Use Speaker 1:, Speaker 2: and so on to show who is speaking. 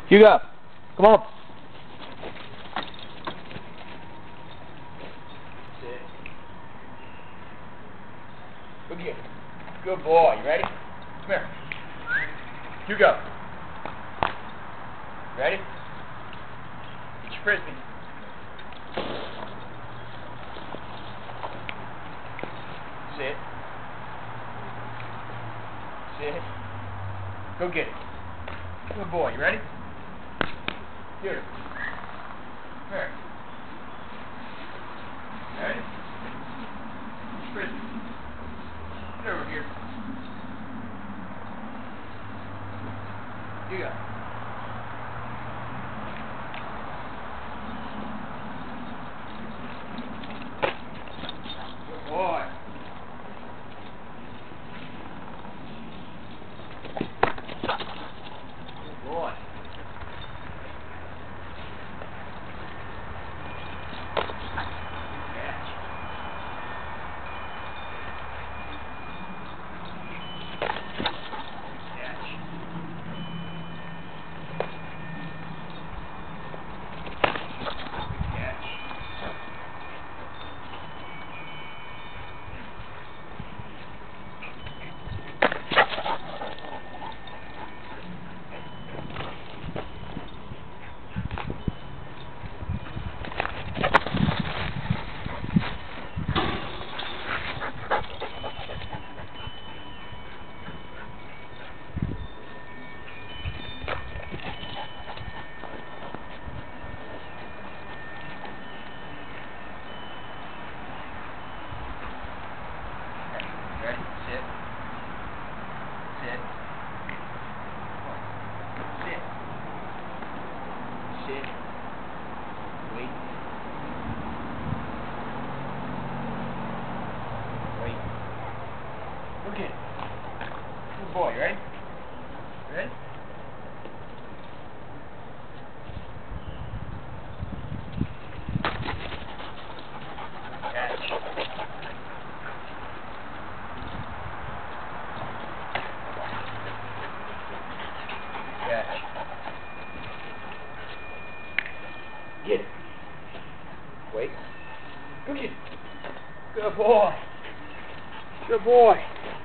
Speaker 1: Hugo, come on.
Speaker 2: Sit. Look here. Good boy. You ready? Come here. Hugo. Ready? Get your frisbee. Sit. Sit. Go get it. Good boy. You ready? Here. Come here. Ready? Get your frisbee. Get over here. You go. Good boy. Good boy. Catch. Catch. Catch. Ready? Sit. Sit. Sit. Sit. Wait. Wait. Look at it. Good boy. You ready? Ready? Catch. Catch. Get it. Wait. Go get it. Good boy. Good boy.